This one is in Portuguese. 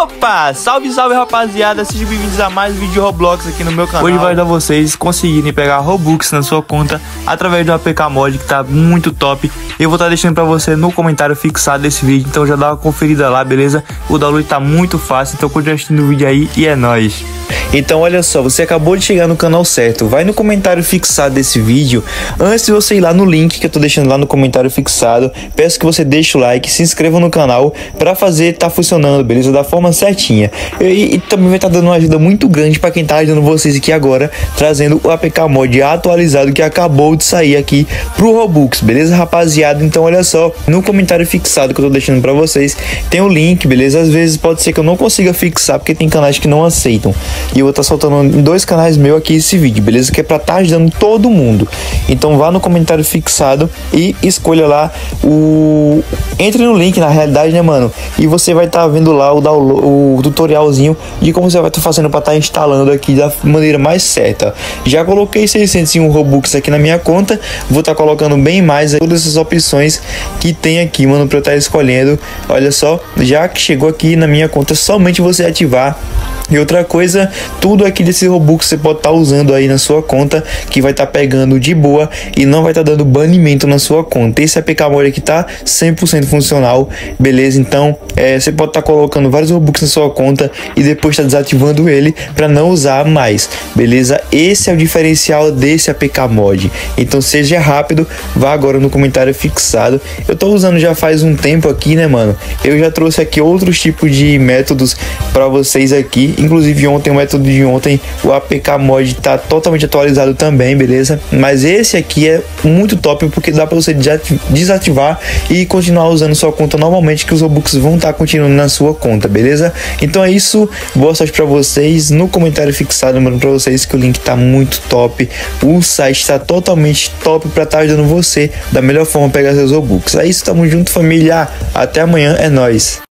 Opa, salve, salve rapaziada, sejam bem-vindos a mais um vídeo de Roblox aqui no meu canal. Hoje vai dar vocês conseguirem pegar Robux na sua conta através do APK Mod, que tá muito top. Eu vou estar deixando pra você no comentário fixado desse vídeo, então já dá uma conferida lá, beleza? O download tá muito fácil, então continue assistindo o vídeo aí e é nóis. Então olha só, você acabou de chegar no canal certo, vai no comentário fixado desse vídeo. Antes de você ir lá no link que eu tô deixando lá no comentário fixado, peço que você deixe o like, se inscreva no canal pra fazer tá funcionando, beleza? Da forma certinha. E também vai estar dando uma ajuda muito grande pra quem tá ajudando vocês aqui agora, trazendo o APK Mod atualizado que acabou de sair aqui pro Robux, beleza, rapaziada? Então olha só, no comentário fixado que eu tô deixando pra vocês, tem o link, beleza? Às vezes pode ser que eu não consiga fixar, porque tem canais que não aceitam. E eu vou estar soltando em dois canais meus aqui esse vídeo, beleza? Que é pra estar ajudando todo mundo. Então vá no comentário fixado e escolha lá o... Entre no link, na realidade, né, mano? E você vai estar vendo lá o tutorialzinho de como você vai estar fazendo pra estar instalando aqui da maneira mais certa. Já coloquei 601 Robux aqui na minha conta. Vou estar colocando bem mais todas essas opções que tem aqui, mano, pra eu estar escolhendo. Olha só, já que chegou aqui na minha conta, somente você ativar. E outra coisa, tudo aqui desse Robux você pode estar usando aí na sua conta, que vai estar pegando de boa e não vai estar dando banimento na sua conta. Esse APK Mod aqui tá 100% funcional, beleza? Então você pode estar colocando vários Robux na sua conta e depois estar desativando ele para não usar mais, beleza? Esse é o diferencial desse APK Mod. Então seja rápido, vá agora no comentário fixado. Eu tô usando já faz um tempo aqui, né, mano? Eu já trouxe aqui outros tipos de métodos para vocês aqui. Inclusive ontem, o método de ontem, o APK Mod tá totalmente atualizado também, beleza? Mas esse aqui é muito top porque dá para você desativar e continuar usando sua conta normalmente, que os Robux vão estar continuando na sua conta, beleza? Então é isso, boa sorte para vocês. No comentário fixado, lembrando para vocês que o link tá muito top, o site tá totalmente top para estar ajudando você da melhor forma a pegar seus Robux. É isso, tamo junto, família, até amanhã, é nóis.